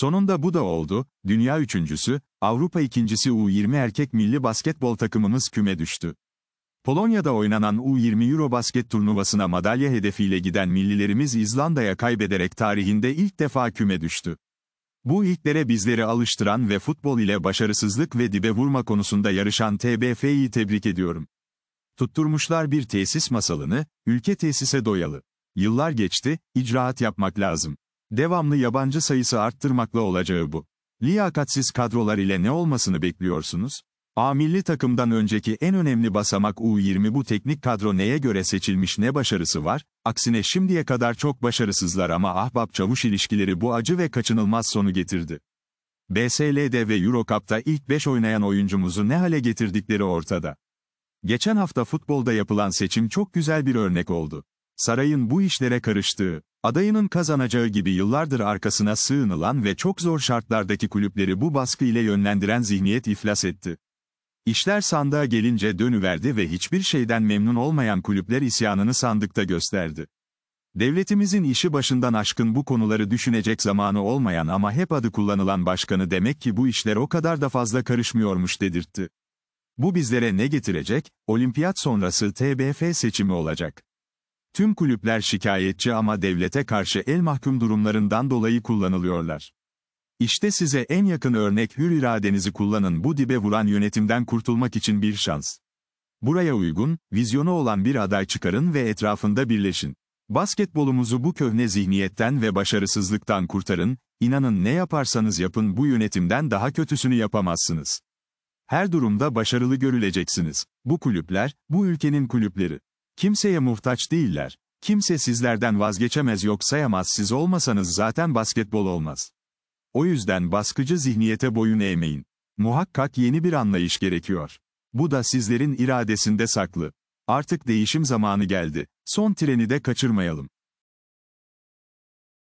Sonunda bu da oldu, dünya üçüncüsü, Avrupa ikincisi U20 erkek milli basketbol takımımız küme düştü. Polonya'da oynanan U20 Eurobasket turnuvasına madalya hedefiyle giden millilerimiz İzlanda'ya kaybederek tarihinde ilk defa küme düştü. Bu ilklere bizleri alıştıran ve futbol ile başarısızlık ve dibe vurma konusunda yarışan TBF'yi tebrik ediyorum. Tutturmuşlar bir tesis masalını, ülke tesise doyalı. Yıllar geçti, icraat yapmak lazım. Devamlı yabancı sayısı arttırmakla olacağı bu. Liyakatsiz kadrolar ile ne olmasını bekliyorsunuz? A milli takımdan önceki en önemli basamak U20 bu teknik kadro neye göre seçilmiş ne başarısı var, aksine şimdiye kadar çok başarısızlar ama ahbap-çavuş ilişkileri bu acı ve kaçınılmaz sonu getirdi. BSL'de ve Eurocup'ta ilk 5 oynayan oyuncumuzu ne hale getirdikleri ortada. Geçen hafta futbolda yapılan seçim çok güzel bir örnek oldu. Sarayın bu işlere karıştığı, adayının kazanacağı gibi yıllardır arkasına sığınılan ve çok zor şartlardaki kulüpleri bu baskı ile yönlendiren zihniyet iflas etti. İşler sandığa gelince dönüverdi ve hiçbir şeyden memnun olmayan kulüpler isyanını sandıkta gösterdi. Devletimizin işi başından aşkın bu konuları düşünecek zamanı olmayan ama hep adı kullanılan başkanı demek ki bu işler o kadar da fazla karışmıyormuş dedirtti. Bu bizlere ne getirecek? Olimpiyat sonrası TBF seçimi olacak. Tüm kulüpler şikayetçi ama devlete karşı el mahkum durumlarından dolayı kullanılıyorlar. İşte size en yakın örnek hür iradenizi kullanın bu dibe vuran yönetimden kurtulmak için bir şans. Buraya uygun, vizyonu olan bir aday çıkarın ve etrafında birleşin. Basketbolumuzu bu köhne zihniyetten ve başarısızlıktan kurtarın, inanın ne yaparsanız yapın bu yönetimden daha kötüsünü yapamazsınız. Her durumda başarılı görüleceksiniz. Bu kulüpler, bu ülkenin kulüpleri. Kimseye muhtaç değiller. Kimse sizlerden vazgeçemez yok sayamaz siz olmasanız zaten basketbol olmaz. O yüzden baskıcı zihniyete boyun eğmeyin. Muhakkak yeni bir anlayış gerekiyor. Bu da sizlerin iradesinde saklı. Artık değişim zamanı geldi. Son treni de kaçırmayalım.